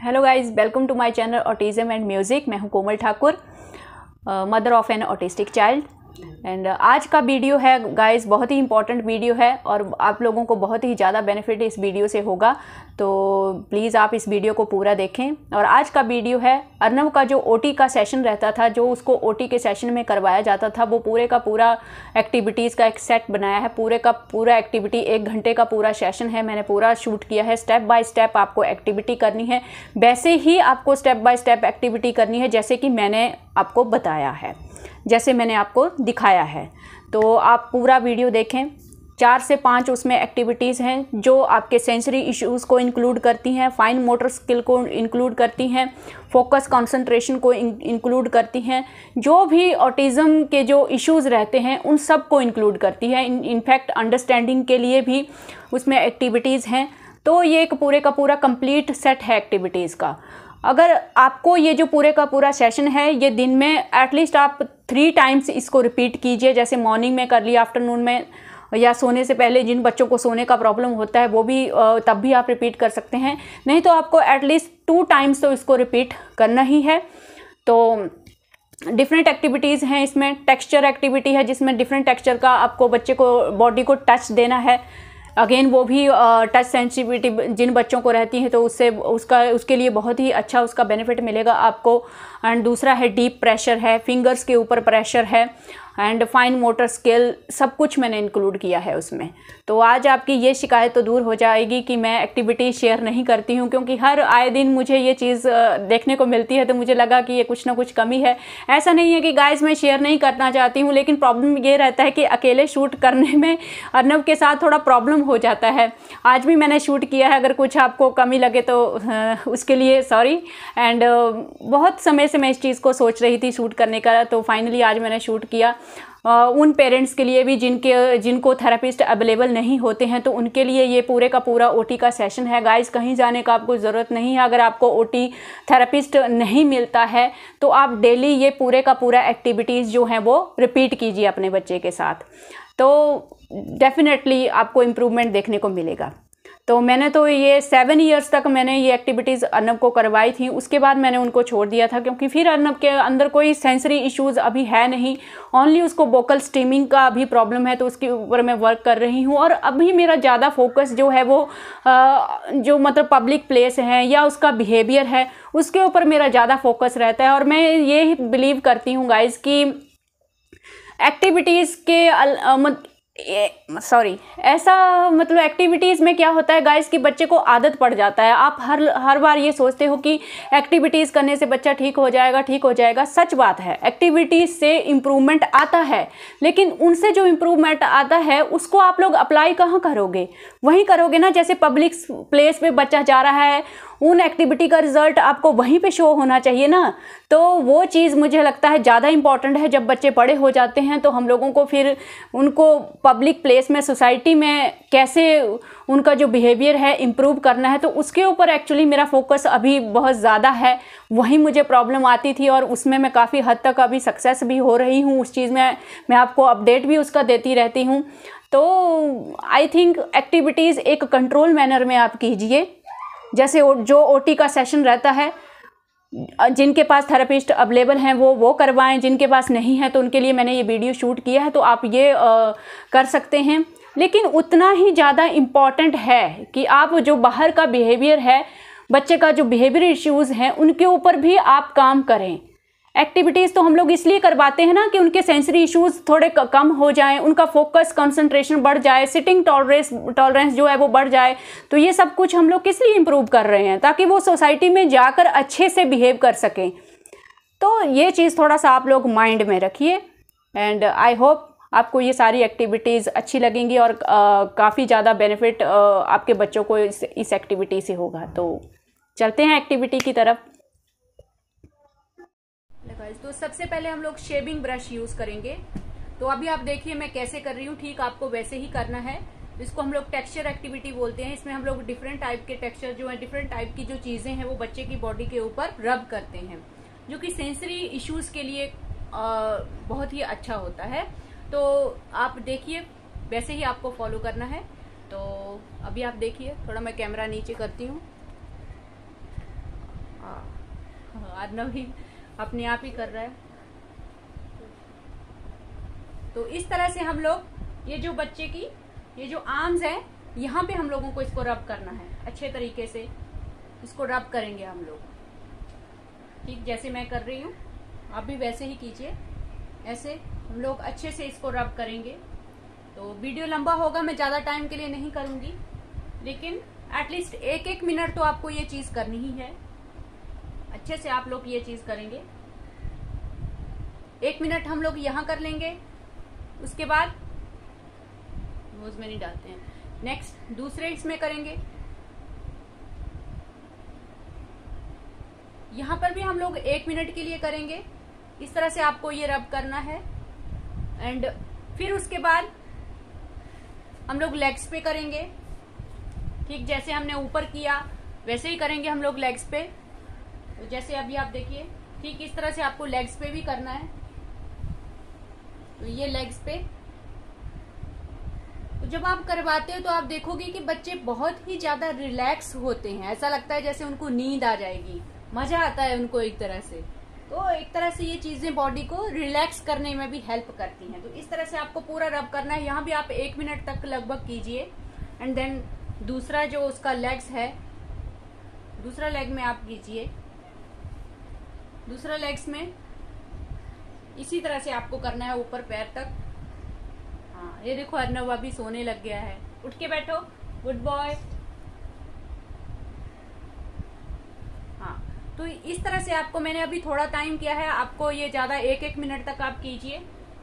Hello guys, welcome to my channel autism and music. मैं हूं Komal Thakur, mother of an autistic child. And आज का video है guys, बहुत ही इंपॉर्टेंट वीडियो है और आप लोगों को बहुत ही ज़्यादा बेनिफिट इस वीडियो से होगा, तो प्लीज़ आप इस वीडियो को पूरा देखें। और आज का वीडियो है अर्नव का जो ओटी का सेशन रहता था, जो उसको ओटी के सेशन में करवाया जाता था, वो पूरे का पूरा एक्टिविटीज़ का एक सेट बनाया है। पूरे का पूरा एक्टिविटी 1 घंटे का पूरा सेशन है, मैंने पूरा शूट किया है। स्टेप बाय स्टेप आपको एक्टिविटी करनी है, वैसे ही आपको स्टेप बाय स्टेप एक्टिविटी करनी है जैसे कि मैंने आपको बताया है, जैसे मैंने आपको दिखाया है। तो आप पूरा वीडियो देखें। 4 से 5 उसमें एक्टिविटीज़ हैं जो आपके सेंसरी इश्यूज़ को इंक्लूड करती हैं, फाइन मोटर स्किल को इंक्लूड करती हैं, फोकस कंसंट्रेशन को इंक्लूड करती हैं, जो भी ऑटिज़म के जो इश्यूज़ रहते हैं उन सब को इंक्लूड करती है। इनफैक्ट अंडरस्टैंडिंग के लिए भी उसमें एक्टिविटीज़ हैं। तो ये एक पूरे का पूरा कंप्लीट सेट है एक्टिविटीज़ का। अगर आपको ये जो पूरे का पूरा सेशन है, ये दिन में एटलीस्ट आप 3 टाइम्स इसको रिपीट कीजिए। जैसे मॉर्निंग में कर लिया, आफ्टरनून में, या सोने से पहले जिन बच्चों को सोने का प्रॉब्लम होता है वो भी तब भी आप रिपीट कर सकते हैं। नहीं तो आपको एटलीस्ट 2 टाइम्स तो इसको रिपीट करना ही है। तो डिफरेंट एक्टिविटीज़ हैं इसमें। टेक्सचर एक्टिविटी है जिसमें डिफरेंट टेक्सचर का आपको बच्चे को बॉडी को टच देना है। अगेन वो भी टच सेंसिटिविटी जिन बच्चों को रहती है तो उसके लिए बहुत ही अच्छा उसका बेनिफिट मिलेगा आपको। एंड दूसरा है डीप प्रेशर है, फिंगर्स के ऊपर प्रेशर है, एंड फाइन मोटर स्किल, सब कुछ मैंने इंक्लूड किया है उसमें। तो आज आपकी ये शिकायत तो दूर हो जाएगी कि मैं एक्टिविटी शेयर नहीं करती हूँ, क्योंकि हर आए दिन मुझे ये चीज़ देखने को मिलती है, तो मुझे लगा कि ये कुछ ना कुछ कमी है। ऐसा नहीं है कि गाइस मैं शेयर नहीं करना चाहती हूँ, लेकिन प्रॉब्लम ये रहता है कि अकेले शूट करने में अर्नव के साथ थोड़ा प्रॉब्लम हो जाता है। आज भी मैंने शूट किया है, अगर कुछ आपको कमी लगे तो उसके लिए सॉरी। एंड बहुत समय से मैं इस चीज़ को सोच रही थी शूट करने का, तो फाइनली आज मैंने शूट किया। उन पेरेंट्स के लिए भी जिनको थेरेपिस्ट अवेलेबल नहीं होते हैं, तो उनके लिए ये पूरे का पूरा ओटी का सेशन है। गाइस, कहीं जाने का आपको ज़रूरत नहीं है। अगर आपको ओटी थेरेपिस्ट नहीं मिलता है तो आप डेली ये पूरे का पूरा एक्टिविटीज़ जो हैं वो रिपीट कीजिए अपने बच्चे के साथ, तो डेफिनेटली आपको इम्प्रूवमेंट देखने को मिलेगा। तो मैंने तो ये 7 ईयर्स तक मैंने ये एक्टिविटीज़ अर्नव को करवाई थी। उसके बाद मैंने उनको छोड़ दिया था, क्योंकि फिर अर्नव के अंदर कोई सेंसरी इश्यूज़ अभी है नहीं, ओनली उसको वोकल स्ट्रीमिंग का अभी प्रॉब्लम है, तो उसके ऊपर मैं वर्क कर रही हूँ। और अभी मेरा ज़्यादा फोकस जो है वो जो मतलब पब्लिक प्लेस है या उसका बिहेवियर है, उसके ऊपर मेरा ज़्यादा फोकस रहता है। और मैं ये बिलीव करती हूँ गाइज़ कि एक्टिविटीज़ के ऐसा मतलब एक्टिविटीज़ में क्या होता है गाइस कि बच्चे को आदत पड़ जाता है। आप हर बार ये सोचते हो कि एक्टिविटीज़ करने से बच्चा ठीक हो जाएगा। सच बात है, एक्टिविटीज़ से इम्प्रूवमेंट आता है, लेकिन उनसे जो इम्प्रूवमेंट आता है उसको आप लोग अप्लाई कहाँ करोगे? वहीं करोगे ना, जैसे पब्लिक प्लेस पे बच्चा जा रहा है, उन एक्टिविटी का रिजल्ट आपको वहीं पे शो होना चाहिए ना। तो वो चीज़ मुझे लगता है ज़्यादा इम्पॉर्टेंट है। जब बच्चे बड़े हो जाते हैं तो हम लोगों को फिर उनको पब्लिक प्लेस में, सोसाइटी में कैसे उनका जो बिहेवियर है इम्प्रूव करना है, तो उसके ऊपर एक्चुअली मेरा फोकस अभी बहुत ज़्यादा है। वहीं मुझे प्रॉब्लम आती थी और उसमें मैं काफ़ी हद तक अभी सक्सेस भी हो रही हूँ। उस चीज़ में मैं आपको अपडेट भी उसका देती रहती हूँ। तो आई थिंक एक्टिविटीज़ एक कंट्रोल मैनर में आप कीजिए। जैसे जो ओटी का सेशन रहता है, जिनके पास थेरेपिस्ट अवेलेबल हैं वो करवाएं, जिनके पास नहीं है तो उनके लिए मैंने ये वीडियो शूट किया है, तो आप ये कर सकते हैं। लेकिन उतना ही ज़्यादा इम्पॉर्टेंट है कि आप जो बाहर का बिहेवियर है, बच्चे का जो बिहेवियर इश्यूज़ हैं, उनके ऊपर भी आप काम करें। एक्टिविटीज़ तो हम लोग इसलिए करवाते हैं ना कि उनके सेंसरी इश्यूज़ थोड़े कम हो जाएं, उनका फोकस कंसंट्रेशन बढ़ जाए, सिटिंग टॉलरेंस जो है वो बढ़ जाए। तो ये सब कुछ हम लोग किस लिए इम्प्रूव कर रहे हैं? ताकि वो सोसाइटी में जाकर अच्छे से बिहेव कर सकें। तो ये चीज़ थोड़ा सा आप लोग माइंड में रखिए। एंड आई होप आपको ये सारी एक्टिविटीज़ अच्छी लगेंगी और काफ़ी ज़्यादा बेनिफिट आपके बच्चों को इस एक्टिविटी से होगा। तो चलते हैं एक्टिविटी की तरफ। तो सबसे पहले हम लोग शेविंग ब्रश यूज़ करेंगे। तो अभी आप देखिए मैं कैसे कर रही हूँ, ठीक आपको वैसे ही करना है। इसको हम लोग टेक्सचर एक्टिविटी बोलते हैं। इसमें हम लोग डिफरेंट टाइप के टेक्सचर जो है, डिफरेंट टाइप की जो चीज़ें हैं वो बच्चे की बॉडी के ऊपर रब करते हैं, जो कि सेंसरी इश्यूज़ के लिए बहुत ही अच्छा होता है। तो आप देखिए वैसे ही आपको फॉलो करना है। तो अभी आप देखिए, थोड़ा मैं कैमरा नीचे करती हूँ। अर्नव ही अपने आप ही कर रहा है। तो इस तरह से हम लोग ये जो बच्चे की ये जो आर्म्स है, यहाँ पे हम लोगों को इसको रब करना है, अच्छे तरीके से इसको रब करेंगे हम लोग। ठीक जैसे मैं कर रही हूँ आप भी वैसे ही कीजिए, ऐसे हम लोग अच्छे से इसको रब करेंगे। तो वीडियो लंबा होगा, मैं ज्यादा टाइम के लिए नहीं करूंगी, लेकिन एटलीस्ट 1-1 मिनट तो आपको ये चीज करनी ही है। अच्छे से आप लोग ये चीज करेंगे। 1 मिनट हम लोग यहाँ कर लेंगे, उसके बाद नोज में नहीं डालते हैं, नेक्स्ट दूसरे इसमें करेंगे। यहां पर भी हम लोग 1 मिनट के लिए करेंगे। इस तरह से आपको ये रब करना है। एंड फिर उसके बाद हम लोग लेग्स पे करेंगे। ठीक जैसे हमने ऊपर किया वैसे ही करेंगे हम लोग लेग्स पे। तो जैसे अभी आप देखिए, ठीक इस तरह से आपको लेग्स पे भी करना है। तो ये लेग्स पे तो जब आप करवाते हो तो आप देखोगे कि बच्चे बहुत ही ज्यादा रिलैक्स होते हैं, ऐसा लगता है जैसे उनको नींद आ जाएगी, मजा आता है उनको एक तरह से। तो एक तरह से ये चीजें बॉडी को रिलैक्स करने में भी हेल्प करती हैं। तो इस तरह से आपको पूरा रब करना है। यहाँ भी आप 1 मिनट तक लगभग कीजिए। एंड देन दूसरा जो उसका लेग्स है, दूसरा लेग में आप कीजिए। दूसरा लेग्स में इसी तरह से आपको करना है ऊपर पैर तक। हाँ ये देखो अर्नव अभी सोने लग गया है, उठ के बैठो, गुड बॉय। हाँ तो इस तरह से आपको मैंने अभी थोड़ा टाइम किया है, आपको ये ज्यादा 1-1 मिनट तक आप कीजिए।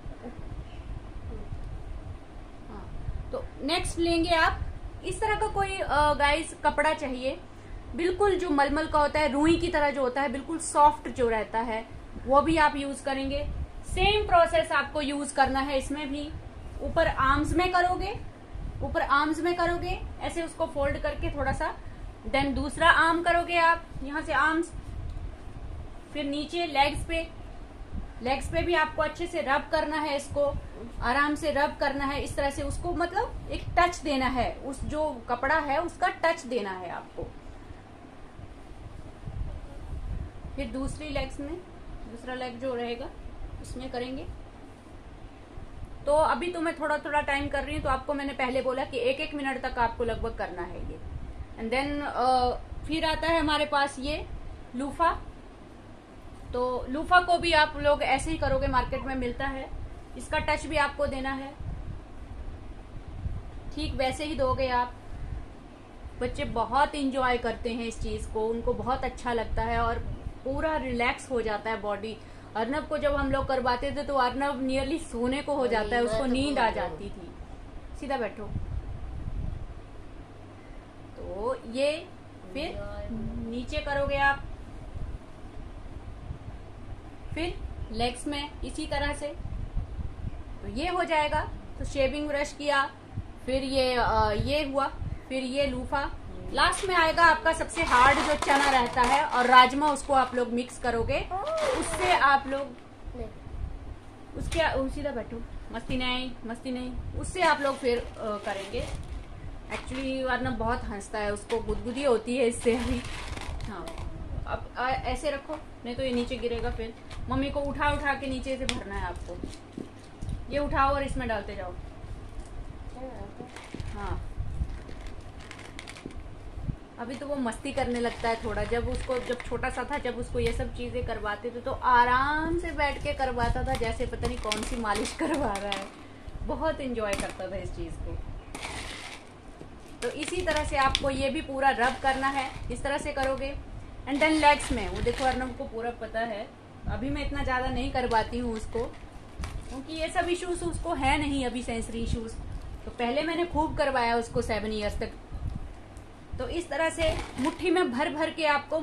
हाँ तो नेक्स्ट लेंगे आप इस तरह का कोई गाइस कपड़ा चाहिए, बिल्कुल जो मलमल का होता है, रुई की तरह जो होता है, बिल्कुल सॉफ्ट जो रहता है, वो भी आप यूज करेंगे। सेम प्रोसेस आपको यूज करना है इसमें भी। ऊपर आर्म्स में करोगे, ऊपर आर्म्स में करोगे ऐसे उसको फोल्ड करके थोड़ा सा, देन दूसरा आर्म करोगे आप यहां से आर्म्स, फिर नीचे लेग्स पे। लेग्स पे भी आपको अच्छे से रब करना है, इसको आराम से रब करना है। इस तरह से उसको मतलब एक टच देना है, उस जो कपड़ा है उसका टच देना है आपको। फिर दूसरी लेग्स में, दूसरा लेग जो रहेगा उसमें करेंगे। तो अभी तो मैं थोड़ा थोड़ा टाइम कर रही हूँ, तो आपको मैंने पहले बोला कि 1-1 मिनट तक आपको लगभग करना है ये। एंड देन फिर आता है हमारे पास ये लूफा। तो लूफा को भी आप लोग ऐसे ही करोगे, मार्केट में मिलता है, इसका टच भी आपको देना है। ठीक वैसे ही दोगे आप। बच्चे बहुत इंजॉय करते हैं इस चीज को, उनको बहुत अच्छा लगता है और पूरा रिलैक्स हो जाता है बॉडी। अर्नव को जब हम लोग करवाते थे तो अर्नव नियरली सोने को हो जाता है, उसको नींद आ जाती थी। सीधा बैठो। तो ये फिर नीचे करोगे आप, फिर लेग्स में इसी तरह से। तो ये हो जाएगा। तो शेविंग ब्रश किया, फिर ये हुआ, फिर ये लूफा। लास्ट में आएगा आपका सबसे हार्ड जो चना रहता है और राजमा, उसको आप लोग मिक्स करोगे। उससे आप लोग उसके सीधा बैठो, मस्ती नहीं, उससे आप लोग फिर करेंगे। एक्चुअली वरना बहुत हंसता है, उसको गुदगुदी होती है इससे अभी। हाँ अब ऐसे रखो, नहीं तो ये नीचे गिरेगा। फिर मम्मी को उठा उठा के नीचे से भरना है आपको। ये उठाओ और इसमें डालते जाओ। हाँ अभी तो वो मस्ती करने लगता है थोड़ा। जब छोटा सा था, जब उसको ये सब चीजें करवाते थे तो आराम से बैठ के करवाता था, जैसे पता नहीं कौन सी मालिश करवा रहा है। बहुत एंजॉय करता था इस चीज को। तो इसी तरह से आपको ये भी पूरा रब करना है, इस तरह से करोगे। एंड देन लेग्स में, वो देखो अर्नव को पूरा पता है। अभी मैं इतना ज्यादा नहीं करवाती हूँ उसको, क्योंकि ये सब इश्यूज उसको है नहीं अभी, सेंसरी इश्यूज। तो पहले मैंने खूब करवाया उसको 7 ईयर्स तक। तो इस तरह से मुट्ठी में भर भर के आपको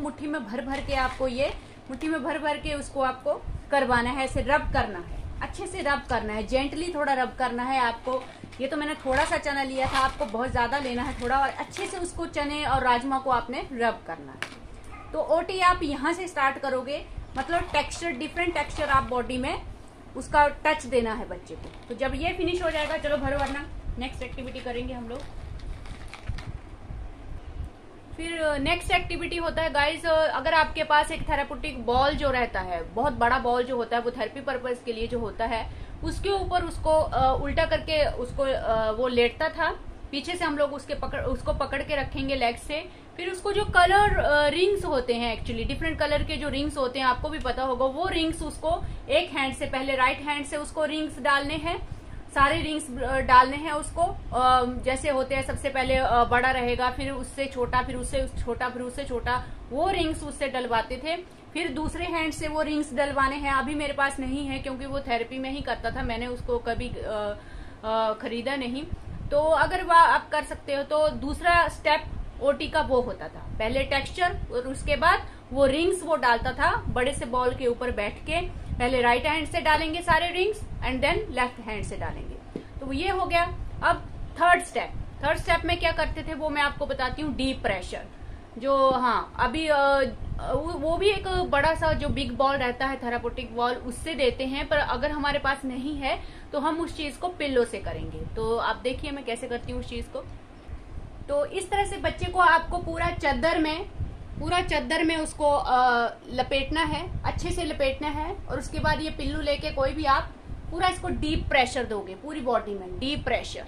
उसको आपको करवाना है, ऐसे रब करना है, अच्छे से रब करना है, जेंटली थोड़ा रब करना है आपको। ये तो मैंने थोड़ा सा चना लिया था, आपको बहुत ज्यादा लेना है थोड़ा, और अच्छे से उसको चने और राजमा को आपने रब करना है। तो ओटी आप यहाँ से स्टार्ट करोगे, मतलब टेक्सचर, डिफरेंट टेक्सचर आप बॉडी में उसका टच देना है बच्चे को। तो जब ये फिनिश हो जाएगा, चलो भरो, वरना नेक्स्ट एक्टिविटी करेंगे हम लोग। फिर नेक्स्ट एक्टिविटी होता है गाइस, अगर आपके पास एक थेरापेटिक बॉल जो रहता है, बहुत बड़ा बॉल जो होता है वो थेरेपी पर्पज के लिए जो होता है, उसके ऊपर उसको उल्टा करके उसको वो लेटता था। पीछे से हम लोग उसको पकड़ के रखेंगे लेग से। फिर उसको जो कलर रिंग्स होते हैं, एक्चुअली डिफरेंट कलर के जो रिंग्स होते हैं, आपको भी पता होगा, वो रिंग्स उसको एक हैंड से, पहले राइट हैंड से उसको रिंग्स डालने हैं, सारे रिंग्स डालने हैं उसको। जैसे होते हैं, सबसे पहले बड़ा रहेगा, फिर उससे छोटा, फिर उससे छोटा, फिर उससे छोटा, वो रिंग्स उससे डलवाते थे। फिर दूसरे हैंड से वो रिंग्स डलवाने हैं। अभी मेरे पास नहीं है क्योंकि वो थेरेपी में ही करता था, मैंने उसको कभी खरीदा नहीं। तो अगर वह आप कर सकते हो तो दूसरा स्टेप ओटी का वो होता था, पहले टेक्सचर और उसके बाद वो रिंग्स वो डालता था बड़े से बॉल के ऊपर बैठ के। पहले राइट हैंड से डालेंगे सारे rings and then left hand से डालेंगे। तो ये हो गया। अब थर्ड स्टेप में क्या करते थे वो मैं आपको बताती हूँ। डीप प्रेशर, जो अभी वो भी एक बड़ा सा जो बिग बॉल रहता है थेरापेटिक बॉल, उससे देते हैं, पर अगर हमारे पास नहीं है तो हम उस चीज को पिल्लो से करेंगे। तो आप देखिए मैं कैसे करती हूँ उस चीज को। तो इस तरह से बच्चे को आपको पूरा चद्दर में उसको लपेटना है, अच्छे से लपेटना है। और उसके बाद ये पिल्लू लेके कोई भी आप पूरा इसको डीप प्रेशर दोगे, पूरी बॉडी में डीप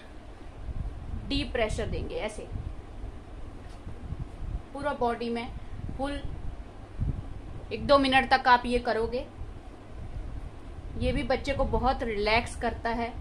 प्रेशर देंगे, ऐसे पूरा बॉडी में फुल 1-2 मिनट तक आप ये करोगे। ये भी बच्चे को बहुत रिलैक्स करता है।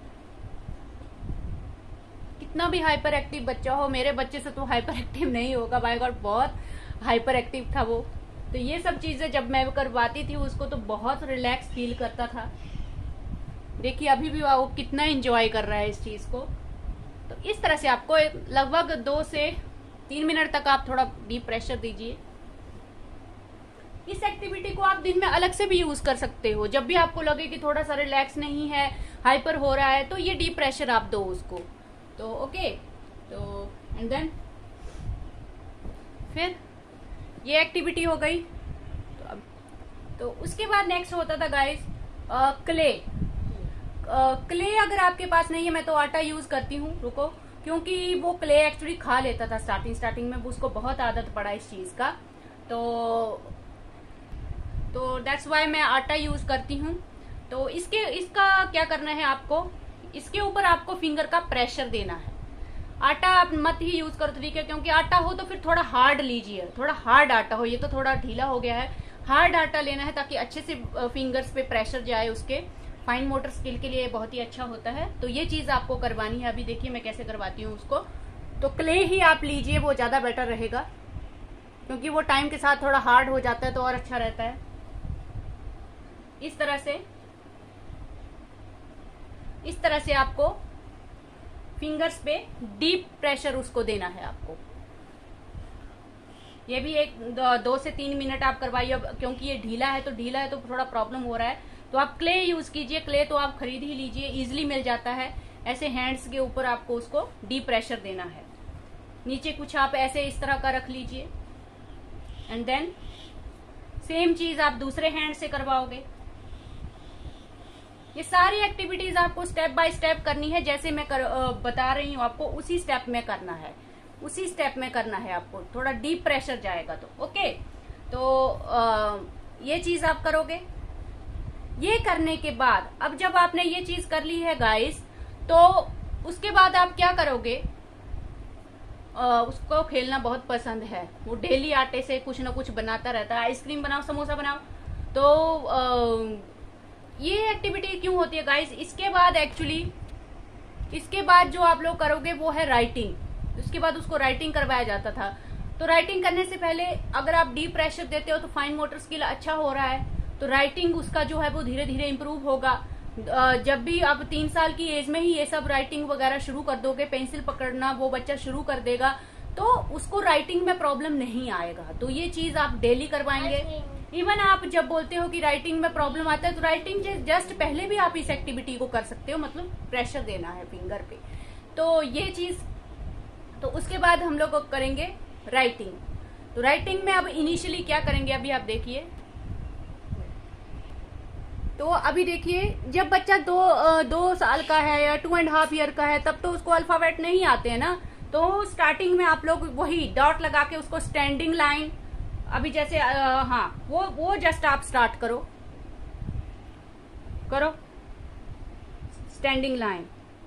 कितना भी हाइपर एक्टिव बच्चा हो, मेरे बच्चे से तो हाइपर एक्टिव नहीं होगा, बाय गॉड बहुत हाइपर एक्टिव था वो। तो ये सब चीजें जब मैं करवाती थी उसको तो बहुत रिलैक्स फील करता था। देखिए अभी भी वो कितना एंजॉय कर रहा है इस चीज को। तो इस तरह से आपको लगभग 2 से 3 मिनट तक आप थोड़ा डीप प्रेशर दीजिए। इस एक्टिविटी को आप दिन में अलग से भी यूज कर सकते हो। जब भी आपको लगे कि थोड़ा सा रिलैक्स नहीं है, हाइपर हो रहा है, तो ये डीप प्रेशर आप दो उसको। तो ओके, तो एंड देन फिर ये एक्टिविटी हो गई। तो उसके बाद नेक्स्ट होता था गाइस क्ले। क्ले अगर आपके पास नहीं है, मैं तो आटा यूज करती हूँ, रुको, क्योंकि वो क्ले एक्चुअली खा लेता था स्टार्टिंग में, उसको बहुत आदत पड़ा इस चीज का। तो दैट्स वाई मैं आटा यूज करती हूँ। तो इसका क्या करना है आपको, इसके ऊपर आपको फिंगर का प्रेशर देना है। आटा आप मत ही यूज करो, ठीक है, क्योंकि आटा हो तो फिर थोड़ा हार्ड लीजिए, थोड़ा हार्ड आटा हो। ये तो थोड़ा ढीला हो गया है, हार्ड आटा लेना है ताकि अच्छे से फिंगर्स पे प्रेशर जाए। उसके फाइन मोटर स्किल के लिए बहुत ही अच्छा होता है। तो ये चीज आपको करवानी है। अभी देखिए मैं कैसे करवाती हूँ उसको। तो क्ले ही आप लीजिए, वो ज्यादा बेटर रहेगा, क्योंकि वो टाइम के साथ थोड़ा हार्ड हो जाता है तो और अच्छा रहता है। इस तरह से आपको फिंगर्स पे डीप प्रेशर उसको देना है आपको। ये भी 2 से 3 मिनट आप करवाइए। अब क्योंकि ये ढीला है तो थोड़ा प्रॉब्लम हो रहा है, तो आप क्ले यूज कीजिए। क्ले तो आप खरीद ही लीजिए, इजिली मिल जाता है। ऐसे हैंड्स के ऊपर आपको उसको डीप प्रेशर देना है। नीचे कुछ आप ऐसे इस तरह का रख लीजिए एंड देन सेम चीज आप दूसरे हैंड से करवाओगे। ये सारी एक्टिविटीज आपको स्टेप बाय स्टेप करनी है, जैसे मैं बता रही हूँ आपको, उसी स्टेप में करना है आपको। थोड़ा डीप प्रेशर जाएगा तो ओके। तो ये चीज आप करोगे। ये करने के बाद अब जब आपने ये चीज कर ली है गाइस, तो उसके बाद आप क्या करोगे, उसको खेलना बहुत पसंद है, वो डेली आटे से कुछ ना कुछ बनाता रहता है। आइसक्रीम बनाओ, समोसा बनाओ। तो ये एक्टिविटी क्यों होती है गाइस, इसके बाद जो आप लोग करोगे वो है राइटिंग। उसके बाद उसको राइटिंग करवाया जाता था। तो राइटिंग करने से पहले अगर आप डीप प्रेशर देते हो तो फाइन मोटर स्किल अच्छा हो रहा है, तो राइटिंग उसका जो है वो धीरे धीरे इम्प्रूव होगा। जब भी आप 3 साल की एज में ही ये सब राइटिंग वगैरह शुरू कर दोगे, पेंसिल पकड़ना वो बच्चा शुरू कर देगा, तो उसको राइटिंग में प्रॉब्लम नहीं आएगा। तो ये चीज आप डेली करवाएंगे। इवन आप जब बोलते हो कि राइटिंग में प्रॉब्लम आता है, तो राइटिंग जस्ट पहले भी आप इस एक्टिविटी को कर सकते हो, मतलब प्रेशर देना है फिंगर पे। तो ये चीज, तो उसके बाद हम लोग करेंगे राइटिंग। तो राइटिंग में अब इनिशियली क्या करेंगे, अभी आप देखिए। तो अभी देखिए, जब बच्चा 2 साल का है या 2.5 ईयर का है, तब तो उसको अल्फाबेट नहीं आते हैं ना। तो स्टार्टिंग में आप लोग वही डॉट लगा के उसको स्टैंडिंग लाइन, अभी जैसे हाँ वो जस्ट आप स्टार्ट करो स्टैंडिंग लाइन,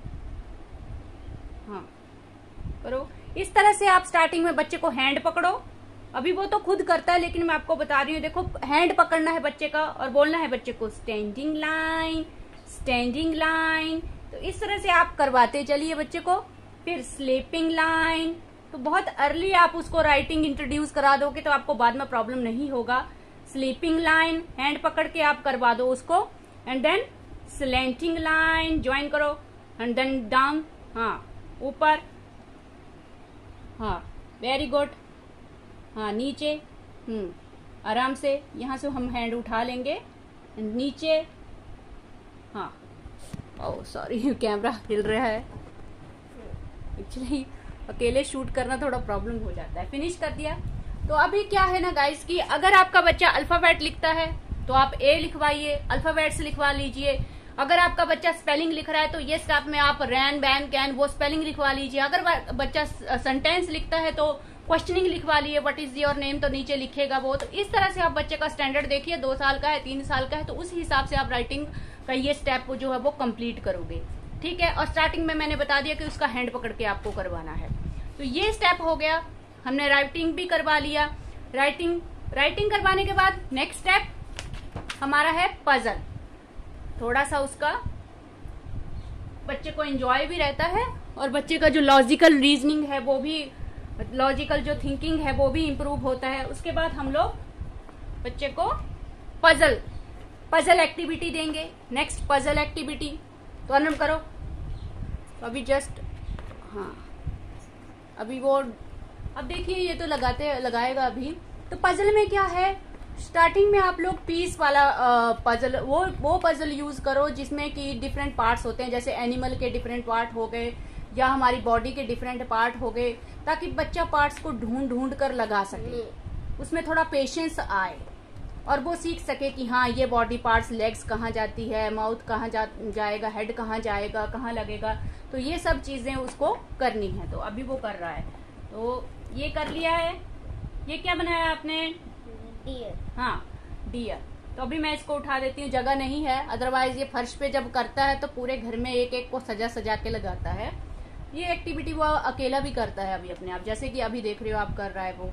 हाँ करो। इस तरह से आप स्टार्टिंग में बच्चे को हैंड पकड़ो, अभी वो तो खुद करता है लेकिन मैं आपको बता रही हूँ, देखो हैंड पकड़ना है बच्चे का और बोलना है बच्चे को स्टैंडिंग लाइन स्टैंडिंग लाइन। तो इस तरह से आप करवाते चलिए बच्चे को। फिर स्लीपिंग लाइन, तो बहुत अर्ली आप उसको राइटिंग इंट्रोड्यूस करा दोगे तो आपको बाद में प्रॉब्लम नहीं होगा। स्लीपिंग लाइन हैंड पकड़ के आप करवा दो उसको, and then slanting line join करो, एंड देन डाउन, हाँ ऊपर, हाँ वेरी गुड, हाँ नीचे, आराम से यहाँ से हम हैंड उठा लेंगे, नीचे, हाँ ओह सॉरी कैमरा हिल रहा है, एक्चुअली अकेले शूट करना थोड़ा प्रॉब्लम हो जाता है। फिनिश कर दिया। तो अभी क्या है ना गाइस कि अगर आपका बच्चा अल्फाबेट लिखता है तो आप ए लिखवाइए, अल्फाबेट से लिखवा लीजिए। अगर आपका बच्चा स्पेलिंग लिख रहा है तो ये स्टेप में आप रैन बैन कैन वो स्पेलिंग लिखवा लीजिए। अगर बच्चा सेंटेंस लिखता है तो क्वेश्चनिंग लिखवा लिए, व्हाट इज योर नेम, तो नीचे लिखेगा वो। तो इस तरह से आप बच्चे का स्टैंडर्ड देखिए, 2 साल का है 3 साल का है, तो उस हिसाब से आप राइटिंग का ये स्टेप जो है वो कंप्लीट करोगे, ठीक है। और स्टार्टिंग में मैंने बता दिया कि उसका हैंड पकड़ के आपको करवाना है। तो ये स्टेप हो गया, हमने राइटिंग भी करवा लिया। राइटिंग करवाने के बाद नेक्स्ट स्टेप हमारा है पजल। थोड़ा सा उसका बच्चे को एंजॉय भी रहता है और बच्चे का जो लॉजिकल रीजनिंग है वो भी, लॉजिकल जो थिंकिंग है वो भी इम्प्रूव होता है। उसके बाद हम लोग बच्चे को पजल एक्टिविटी देंगे। नेक्स्ट पजल एक्टिविटी, तो अनम करो। तो अभी जस्ट, हाँ अभी वो, अब देखिए ये तो लगाएगा अभी। तो पजल में क्या है, स्टार्टिंग में आप लोग पीस वाला पजल, वो पजल यूज करो जिसमें कि डिफरेंट पार्ट्स होते हैं, जैसे एनिमल के डिफरेंट पार्ट हो गए या हमारी बॉडी के डिफरेंट पार्ट हो गए, ताकि बच्चा पार्ट्स को ढूंढ कर लगा सके, उसमें थोड़ा पेशेंस आए और वो सीख सके कि हाँ ये बॉडी पार्ट्स, लेग्स कहाँ जाती है, माउथ कहाँ जाएगा, हेड कहाँ जाएगा, कहाँ लगेगा। तो ये सब चीजें उसको करनी है। तो अभी वो कर रहा है, तो ये कर लिया है। ये क्या बनाया आपने, डियर, हाँ डियर। तो अभी मैं इसको उठा देती हूँ, जगह नहीं है, अदरवाइज ये फर्श पे जब करता है तो पूरे घर में एक एक को सजा के लगाता है। ये एक्टिविटी वो अकेला भी करता है अभी अपने आप, जैसे कि अभी देख रहे हो आप कर रहा है वो।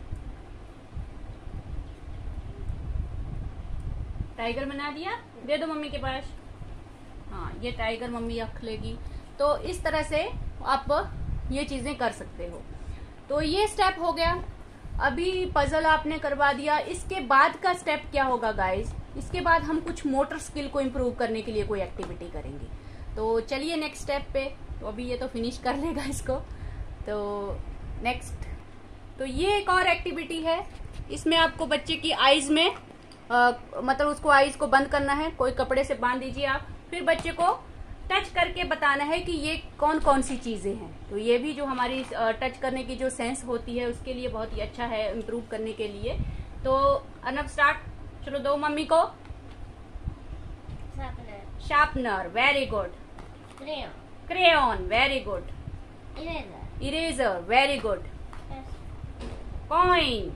टाइगर बना दिया, दे दो मम्मी के पास, हाँ ये टाइगर मम्मी रख लेगी। तो इस तरह से आप ये चीजें कर सकते हो। तो ये स्टेप हो गया। अभी पजल आपने करवा दिया। इसके बाद का स्टेप क्या होगा गाइस, इसके बाद हम कुछ मोटर स्किल को इम्प्रूव करने के लिए कोई एक्टिविटी करेंगे। तो चलिए नेक्स्ट स्टेप पे। तो अभी ये तो फिनिश कर लेगा इसको। तो नेक्स्ट, तो ये एक और एक्टिविटी है। इसमें आपको बच्चे की आईज में मतलब उसको आईज को बंद करना है, कोई कपड़े से बांध दीजिए आप, फिर बच्चे को टच करके बताना है कि ये कौन कौन सी चीजें हैं। तो ये भी जो हमारी टच करने की जो सेंस होती है उसके लिए बहुत ही अच्छा है, इम्प्रूव करने के लिए। तो अनब स्टार्ट, चलो दो मम्मी को। Sharpener, very good. Crayon, very good. Eraser, very good. Coin,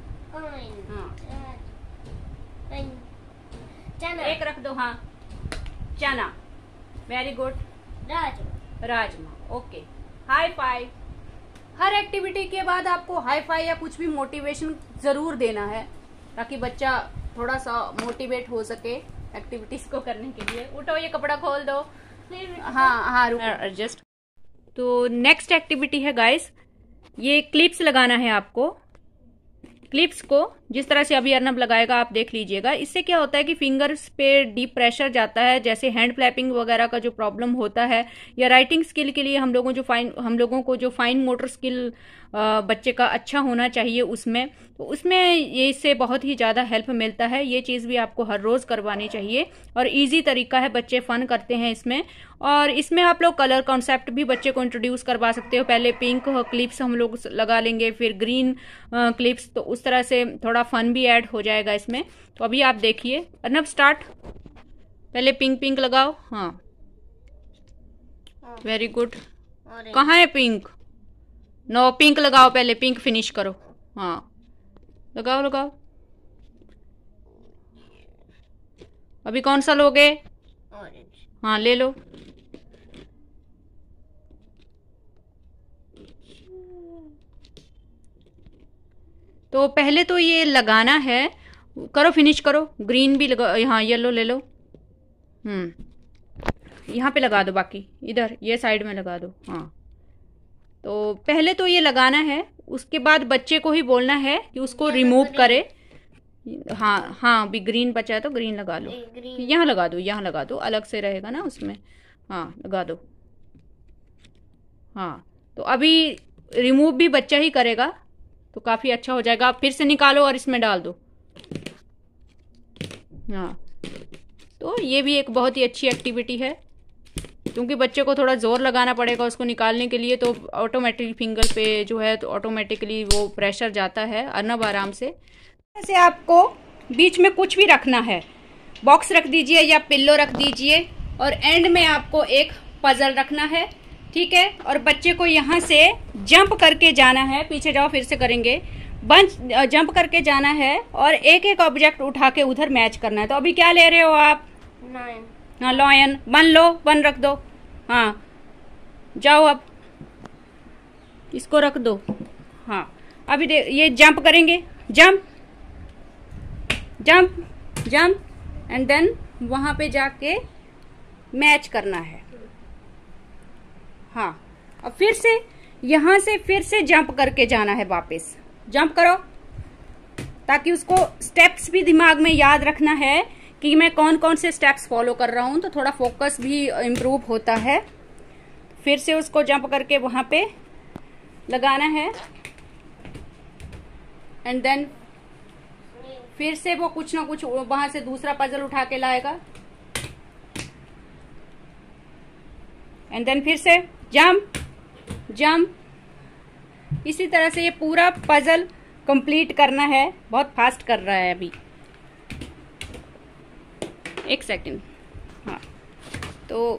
चना, एक रख दो, हाँ चना, वेरी गुड। राजमा, ओके। High five. हर एक्टिविटी के बाद आपको हाई फाइव या कुछ भी मोटिवेशन जरूर देना है, ताकि बच्चा थोड़ा सा मोटिवेट हो सके एक्टिविटीज को करने के लिए। उठो, ये कपड़ा खोल दो, हाँ एडजस्ट। तो नेक्स्ट एक्टिविटी है गाइस, ये क्लिप्स लगाना है आपको। क्लिप्स को जिस तरह से अभी अर्नब लगाएगा आप देख लीजिएगा। इससे क्या होता है कि फिंगर्स पे डीप प्रेशर जाता है, जैसे हैंड फ्लैपिंग वगैरह का जो प्रॉब्लम होता है, या राइटिंग स्किल के लिए हम लोगों को जो फाइन मोटर स्किल बच्चे का अच्छा होना चाहिए उसमें ये इससे बहुत ही ज़्यादा हेल्प मिलता है। ये चीज़ भी आपको हर रोज़ करवानी चाहिए और इजी तरीका है, बच्चे फन करते हैं इसमें। और इसमें आप लोग कलर कॉन्सेप्ट भी बच्चे को इंट्रोड्यूस करवा सकते हो। पहले पिंक क्लिप्स हम लोग लगा लेंगे, फिर ग्रीन क्लिप्स, तो उस तरह से थोड़ा फन भी ऐड हो जाएगा इसमें। तो अभी आप देखिए, अर्नब स्टार्ट। पहले पिंक लगाओ, हाँ वेरी गुड। कहाँ है पिंक, नो, पिंक लगाओ, पहले पिंक फिनिश करो। हाँ लगाओ लगाओ। अभी कौन सा लोगे? ऑरेंज। हाँ ले लो। तो पहले तो ये लगाना है, करो फिनिश करो। ग्रीन भी लगा, हाँ येलो ले लो। यहाँ पे लगा दो, बाकी इधर ये साइड में लगा दो। हाँ तो पहले तो ये लगाना है, उसके बाद बच्चे को ही बोलना है कि उसको रिमूव करे। हाँ हाँ, अभी ग्रीन बचा है तो ग्रीन लगा लो। यहाँ लगा दो, यहाँ लगा दो, अलग से रहेगा ना उसमें। हाँ लगा दो। हाँ तो अभी रिमूव भी बच्चा ही करेगा तो काफ़ी अच्छा हो जाएगा। आप फिर से निकालो और इसमें डाल दो। हाँ तो ये भी एक बहुत ही अच्छी एक्टिविटी है, क्योंकि बच्चे को थोड़ा ज़ोर लगाना पड़ेगा उसको निकालने के लिए, तो ऑटोमेटिकली फिंगर पे जो है तो ऑटोमेटिकली वो प्रेशर जाता है अर्नब आराम से। ऐसे आपको बीच में कुछ भी रखना है, बॉक्स रख दीजिए या पिल्लो रख दीजिए, और एंड में आपको एक पजल रखना है, ठीक है। और बच्चे को यहाँ से जंप करके जाना है, पीछे जाओ फिर से करेंगे, जंप करके जाना है और एक एक ऑब्जेक्ट उठा के उधर मैच करना है। तो अभी क्या ले रहे हो आप? लायन। हाँ लॉयन, वन लो, वन रख दो। हाँ जाओ अब इसको रख दो। हाँ अभी ये जंप करेंगे, jump jump jump, and then वहां पे जाके मैच करना है। हाँ अब फिर से यहां से फिर से जंप करके जाना है, वापस जंप करो, ताकि उसको स्टेप्स भी दिमाग में याद रखना है कि मैं कौन कौन से स्टेप्स फॉलो कर रहा हूं, तो थोड़ा फोकस भी इम्प्रूव होता है। फिर से उसको जंप करके वहां पे लगाना है, एंड देन फिर से वो कुछ ना कुछ वहां से दूसरा पजल उठा के लाएगा, एंड देन फिर से जंप जंप। इसी तरह से ये पूरा पजल कंप्लीट करना है। बहुत फास्ट कर रहा है अभी, एक सेकंड। हाँ तो